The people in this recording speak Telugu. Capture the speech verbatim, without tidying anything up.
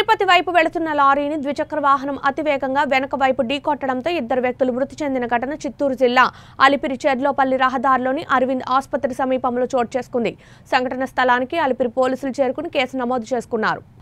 తిరుపతి వైపు వెళుతున్న లారీని ద్విచక్ర వాహనం అతివేగంగా వెనక వైపు ఢీకొట్టడంతో ఇద్దరు వ్యక్తులు మృతి చెందిన ఘటన చిత్తూరు జిల్లా అలిపిరి చెర్లోపల్లి రహదారిలోని అరవింద్ ఆసుపత్రి సమీపంలో చోటు చేసుకుంది. సంఘటన స్థలానికి అలిపిరి పోలీసులు చేరుకుని కేసు నమోదు చేసుకున్నారు.